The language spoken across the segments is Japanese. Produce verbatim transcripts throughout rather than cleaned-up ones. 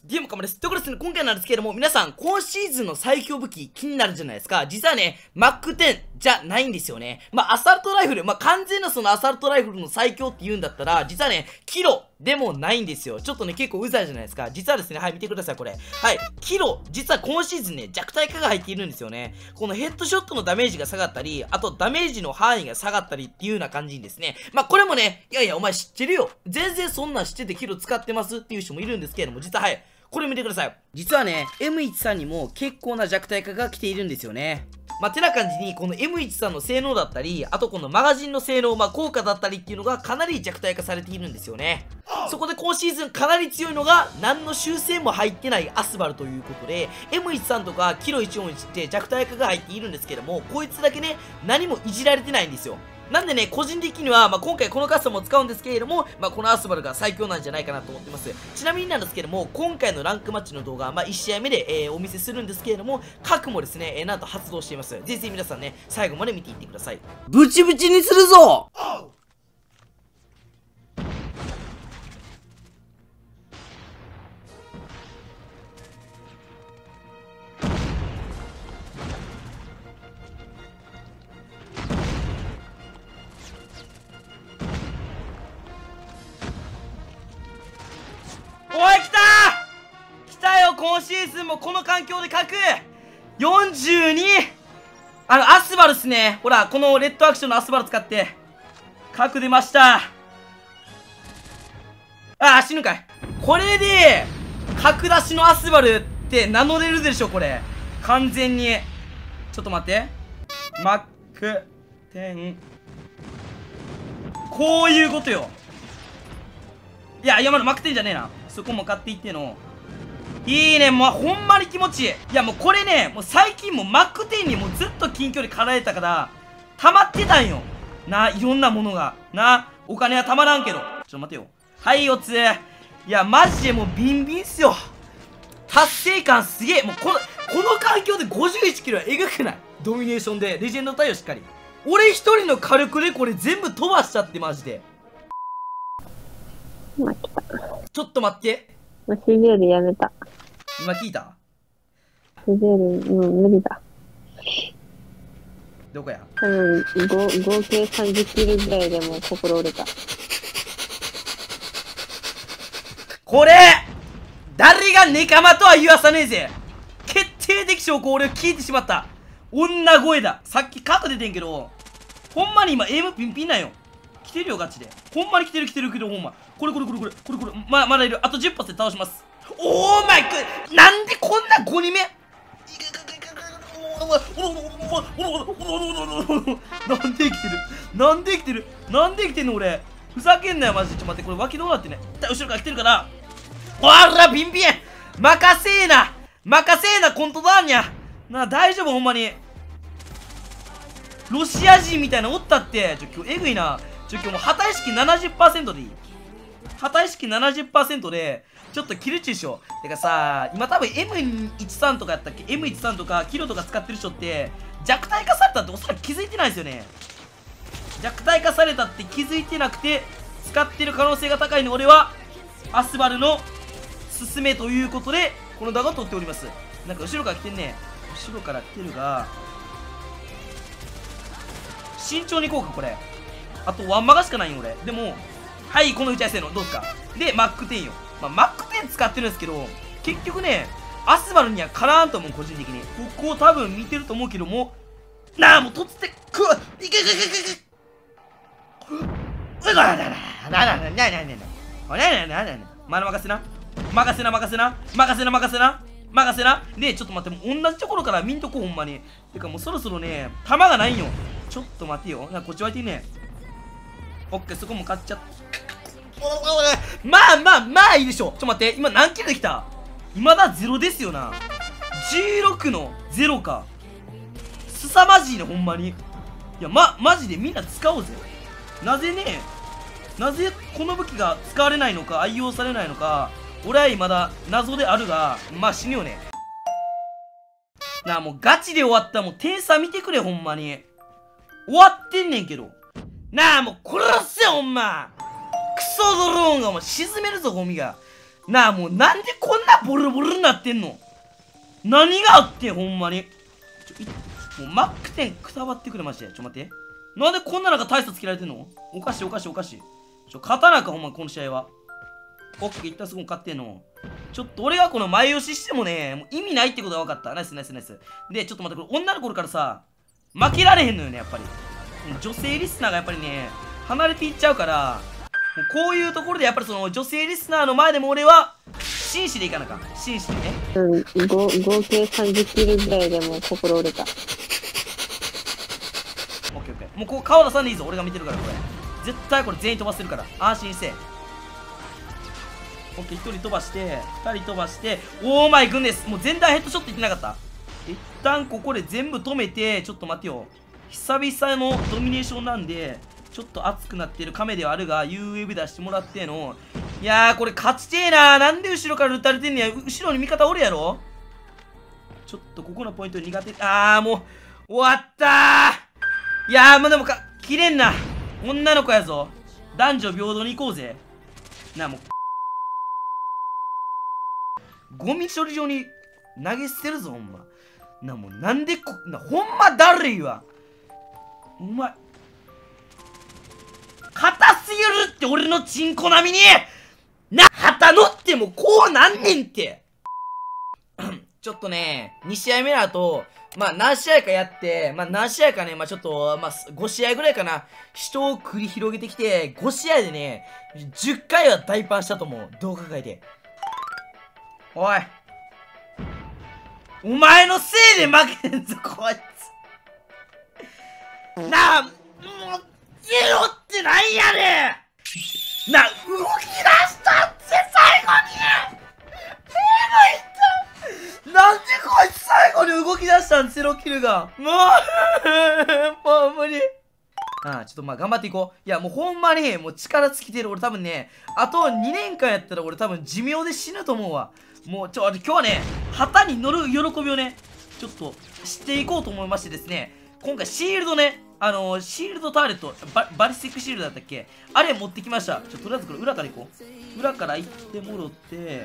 ディエムカマです。ということでですね、今回なんですけれども、皆さん、今シーズンの最強武器気になるじゃないですか。実はね、マックテンじゃないんですよね。まあ、アサルトライフル、まあ、完全なそのアサルトライフルの最強って言うんだったら、実はね、キロでもないんですよ。ちょっとね、結構うざいじゃないですか。実はですね、はい、見てください、これ。はい、キロ、実は今シーズンね、弱体化が入っているんですよね。このヘッドショットのダメージが下がったり、あとダメージの範囲が下がったりっていうような感じにですね。まあ、これもね、いやいや、お前知ってるよ。全然そんなん知っててキロ使ってますっていう人もいるんですけれども、実ははい、これ見てください。実はね、エムじゅうさん にも結構な弱体化が来ているんですよね。まあ、てな感じに、この エムじゅうさん の性能だったり、あとこのマガジンの性能、まあ、効果だったりっていうのがかなり弱体化されているんですよね。そこで今シーズンかなり強いのが、何の修正も入ってないアスバルということで、エムじゅうさん とかキロいちよんいちって弱体化が入っているんですけども、こいつだけね、何もいじられてないんですよ。なんでね、個人的には、まあ、今回このカスタムを使うんですけれども、まあ、このアスバルが最強なんじゃないかなと思ってます。ちなみになんですけども、今回のランクマッチの動画、まあ、いち試合目で、えー、お見せするんですけれども、核もですね、えー、なんと発動しています。ぜひぜひ皆さんね、最後まで見ていってください。ブチブチにするぞ！おい、来たー！来たよ、今シーズンもこの環境で核 よんじゅうに！ あの、アスバルっすね。ほら、このレッドアクションのアスバル使って、核出ました。あー、死ぬかい。これで、核出しのアスバルって名乗れるでしょ、これ。完全に。ちょっと待って。マックテン。こういうことよ。いや、山のマックテンじゃねえな。そこも買っていっての。いいね、もうほんまに気持ちいい。いや、もうこれね、もう最近もうマックテンにもうずっと近距離かられたから、溜まってたんよ。な、いろんなものが。な、お金はたまらんけど。ちょっと待てよ。はい、おつ。いや、マジでもうビンビンっすよ。達成感すげえ。もうこの、この環境でごじゅういちキロはえぐくない？ドミネーションで、レジェンド対応しっかり。俺一人の火力でこれ全部飛ばしちゃって、マジで。 今来た。 ちょっと待って。 もう シージェー でやめた。 今聞いた？ シージェー で、うん、無理だ。 どこや？ 多分、合計さんじゅっキロぐらいでもう心折れた。 これ誰がネカマとは言わさねえぜ。決定的証拠を俺聞いてしまった。女声だ。さっきカット出てんけど、ほんまに今エイムピンピンなんよ。来てるよガチで。ほんまに来てる来てるけどほんま。これこれこれこれこれこれままだいる。あとじゅっ発で倒します。オーマイク、なんでこんなごにんめなんで生きてるなんで生きてるなんで生きてんの俺。ふざけんなよマジで。ちょっと待って、これ脇どうなってね。後ろから来てるからおらビンビン任せーな任せーなコントだーにゃな。大丈夫ほんまに。ロシア人みたいなのおったって。ちょ今日えぐいな。ちょ今日もう旗意識 ななじゅっパーセント でいい。旗意識 ななじゅっパーセント でちょっとキルチューしよう。てかさ、今多分 エムじゅうさん とかやったっけ？ エムじゅうさん とかキロとか使ってる人って弱体化されたっておそらく気づいてないですよね。弱体化されたって気づいてなくて使ってる可能性が高いの。俺はアスバルの勧めということでこの動画を撮っております。なんか後ろから来てんね。後ろから来てるが慎重にいこうか。これあとワンマガしかないよ俺。でもはい、この打ち合わせのどうですか。でマックテンよ。まあ、マックテン使ってるんですけど結局ねアスバルにはかなわんと思う。個人的にここを多分見てると思うけども、なあもう突然くわいけいけいけいけいけうわななななななななななななななまだ任せな任せな任せな任せな任せな任せな。でちょっと待って、もう同じところから見んとこほんまに。てかもうそろそろね弾がないんよ。ちょっと待ってよ。なんかこっち湧いてんね。オッケー、そこも買っちゃった。まあまあまあいいでしょ。ちょっと待って、今何キロできた？今だゼロですよな。じゅうろくのゼロか。すさまじいねほんまに。いやまマジでみんな使おうぜ。なぜねなぜこの武器が使われないのか愛用されないのか俺はまだ謎であるが、まあ死ぬよね。なあもうガチで終わった。もう点差見てくれほんまに。終わってんねんけどなあもう殺せほんま。クソドローンがお前沈めるぞゴミが。なあもうなんでこんなボロボロになってんの。何があってん、ほんまに。ちょ、いもうマックテンくたばってくれまして。ちょ、待って。なんでこんななんか大差つけられてんの。おかしいおかしいおかしい。ちょ、勝たなか、ほんま、この試合は。オッケー、一旦すぐ勝ってんの。ちょっと俺がこの前押ししてもね、もう意味ないってことが分かった。ナイスナイスナイス。で、ちょっと待って、これ女の子からさ、負けられへんのよね、やっぱり。女性リスナーがやっぱりね、離れていっちゃうから、もうこういうところでやっぱりその女性リスナーの前でも俺は、紳士でいかなか。紳士でね。 うん、合計さんじゅっキルぐらいでもう心折れた。 オッケーオッケー。もうこう顔出さんでいいぞ、俺が見てるから、これ。絶対これ全員飛ばせるから。安心せえ。オッケー、ひとり飛ばして、ふたり飛ばして、オーマイグンです。もう全体ヘッドショットいってなかった。一旦ここで全部止めて、ちょっと待ってよ。久々のドミネーションなんで、ちょっと熱くなってる亀ではあるが、ユーエーブイ 出してもらっての。いやー、これ勝ちてえなー。なんで後ろから撃たれてんねや。後ろに味方おるやろ。ちょっとここのポイント苦手。あー、もう、終わったー。いやー、もうでもか、切れんな。女の子やぞ。男女平等に行こうぜ。なあ、もう。ゴミ処理場に投げ捨てるぞ、ほんま。な、もうなんでこ、な、ほんまだるいわ。お前。硬すぎるって俺のチンコ並みにな、旗乗ってもこうなんねんって。ちょっとね、に試合目の後、まあ何試合かやって、まあ何試合かね、まあちょっと、まあご試合ぐらいかな、人を繰り広げてきて、ご試合でね、じゅっかいは大パンしたと思う。どう考えて。おい。お前のせいで負けてんぞ、こいつ。なあ、もう、ゼロってなんやねんなあ、動き出したって最後にえぐいった。なんでこいつ最後に動き出したん、ゼロキルが。もう、もう無理。ああ、ちょっとまあ頑張っていこう。いや、もうほんまに、もう力尽きてる。俺多分ね、あとにねんかんやったら俺多分寿命で死ぬと思うわ。もう、ちょ、今日はね、旗に乗る喜びをね、ちょっと知っていこうと思いましてですね、今回シールドね、あのー、シールドターレット、バ、バリスティックシールドだったっけ、あれ持ってきました。ちょ、とりあえずこれ裏から行こう。裏から行ってもろって、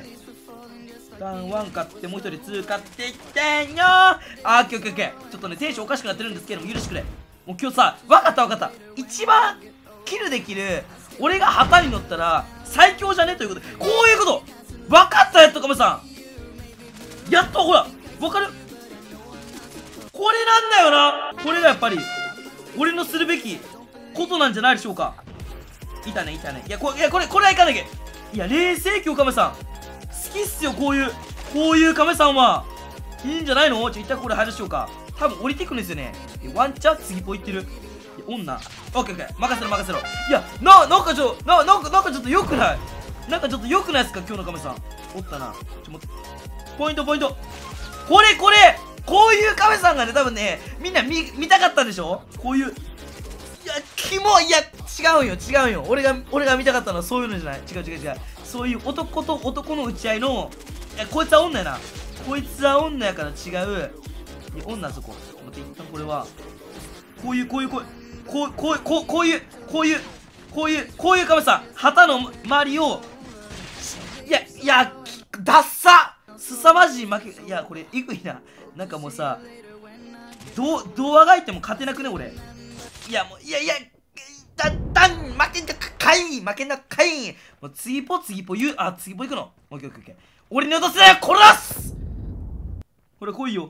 一旦ワン買って、もう一人ツー買っていってんよー。あー、オッケーオッケーオッケー。ちょっとね、テンションおかしくなってるんですけども、許してくれ。もう今日さ、わかったわかった。一番キルできる、俺が旗に乗ったら、最強じゃねということで、こういうことわかったやっと、カメさん。やっと、ほら、わかるこれなんだよな。これがやっぱり、俺のするべきことなんじゃないでしょうか。いたね、いたね。いや、これ、いや、これ、これはいかなきゃ。いや、冷静今日、カメさん。好きっすよ、こういう、こういうカメさんは。いいんじゃないの。ちょ、一旦これ入らしようか。多分降りてくんですよね。ワンチャン次ポイってる。女。オッケーオッケー。任せろ、任せろ。いや、な、なんかちょ、な、なんか、なんかちょっと良くないなんかちょっと良くないですか今日のカメさん。おったな。ちょ、待って。ポイント、ポイント。これ、これこういうカメさんがね、多分ね、みんな見、見たかったんでしょこういう。いや、キモい。いや、違うんよ、違うんよ。俺が、俺が見たかったのはそういうのじゃない。違う違う違う。そういう男と男の打ち合いの、いや、こいつは女やな。こいつは女やから違う。いや、女そこ。ちょっと待って、一旦これは。こういう、こういう、こういう、こう、こう、こう、こういう、こういう、こういう、こういうカメさん。旗の周りを、いや、いや、ダッサすさまじい負け、いや、これ、えぐいな。なんかもうさ、どう、どうあがいても勝てなくね、俺。いや、もう、いやいや、だ、だん、負けんかい負けんなかいもう、次ぽ次ぽ言う、あ、次ぽ行くの。オッケーオッケーオッケー。俺に落とすなよ、殺すこれ来いよ。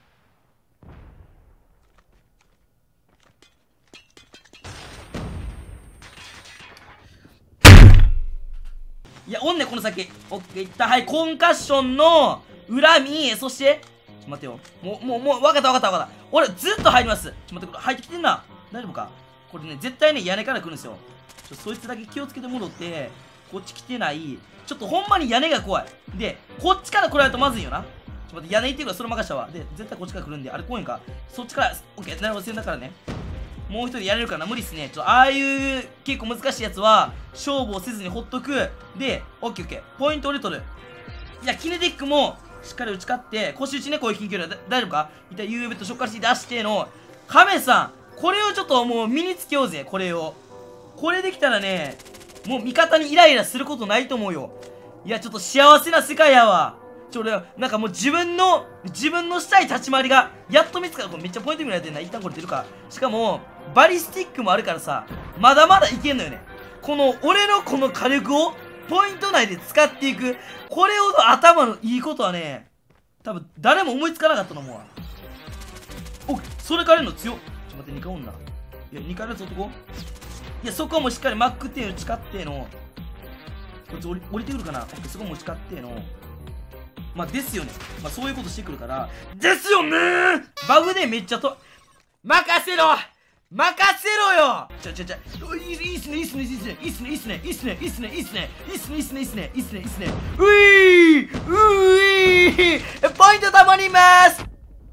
いや、おんねこの先。オッケー、いった。はい、コンカッションの恨み、そして、ちょ、待ってよ。もう、もう、もう、わかったわかったわかった。俺、ずっと入ります。ちょ、待って、これ、入ってきてんな。大丈夫かこれね、絶対ね、屋根から来るんですよ。ちょ、そいつだけ気をつけてもろって、こっち来てない。ちょっとほんまに屋根が怖い。で、こっちから来られるとまずいよな。ちょ、待って、屋根行ってるから、それ任したわ。で、絶対こっちから来るんで、あれ、来いんか。そっちから、オッケー、なるほど、線だからね。もう一人やれるからな、無理っすね。ちょっと、ああいう結構難しいやつは、勝負をせずにほっとく。で、オッケーオッケー。ポイント俺取る。いや、キネティックも、しっかり打ち勝って、腰打ちね、こういう緊急で大丈夫か一体 ユーエー ベットショッカーシー出しての、カメさん、これをちょっともう身につけようぜ、これを。これできたらね、もう味方にイライラすることないと思うよ。 いや、ちょっと幸せな世界やわ。ちょ、俺、なんかもう自分の、自分のしたい立ち回りが、やっと見つかる。これめっちゃポイント見られてんな。一旦これ出るか。しかも、バリスティックもあるからさ、まだまだいけんのよね。この、俺のこの火力を、ポイント内で使っていく。これほど頭のいいことはね、多分、誰も思いつかなかったと思うわ。お、それからの強っ。ちょっと待って、にかい女。いや、にかいのやつ男いや、そこもしっかりマックっていう誓っての、こいつ降り降りてくるかな。オッケー、そこも誓っての、まあ、ですよね。まあ、そういうことしてくるから、ですよねー。バグでめっちゃと、任せろ任せろよ。ちょちょちょ、いいいいっすね、いいっすね、いいっすね、いいっすね、いいっすね、いいっすね、いいっすね、いいっすね、いいっすね、いいっすね、いいっすね、いいっすね、いいっすね、うぃーうぃーポイントたまりまーす。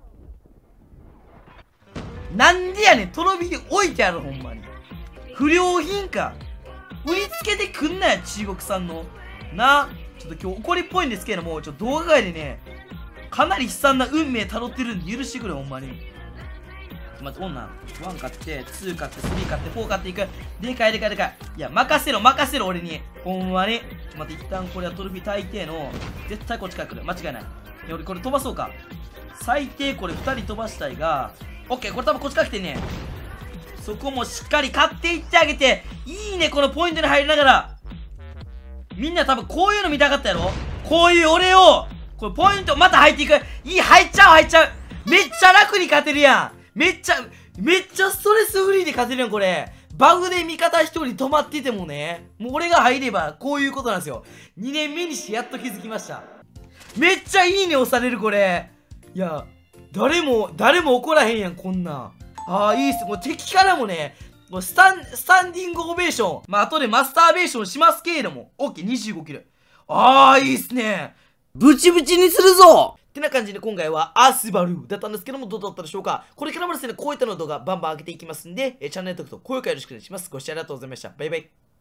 なんでやねん、トロフィー置いてある、ほんまに。不良品か。売りつけてくんなよ、中国産の。な。ちょっと今日怒りっぽいんですけれども、ちょっと動画外でね、かなり悲惨な運命辿ってるんで許してくれ、ほんまに。まず、女、ワン買って、ツー買って、スリー買って、フォー買っていく。でかいでかいでかい。いや、任せろ、任せろ、俺に。ほんまに。ちょっと待って、一旦これはトロフィー大抵の、絶対こっちから来る。間違いない。いや、俺これ飛ばそうか。最低これふたり飛ばしたいが、オッケー、これ多分こっちから来てんね。そこもしっかり買っていってあげて、いいね、このポイントに入りながら。みんな多分こういうの見たかったやろ。こういう俺を、これポイントまた入っていく。いい、入っちゃう、入っちゃう。めっちゃ楽に勝てるやん。めっちゃ、めっちゃストレスフリーで勝てるやん、これ。バグで味方一人止まっててもね、もう俺が入ればこういうことなんですよ。にねんめにしてやっと気づきました。めっちゃいいね押される、これ。いや、誰も、誰も怒らへんやん、こんなん。ああ、いいっす。もう敵からもね、もうスタン、スタンディングオベーション。まあ、後でマスターベーションしますけれども。オッケー、にじゅうごキル。ああ、いいっすね。ブチブチにするぞってな感じで今回はアースバルーだったんですけども、どうだったでしょうか。これからもですね、こういったの動画バンバン上げていきますんで、チャンネル登録と高評価よろしくお願いします。ご視聴ありがとうございました。バイバイ。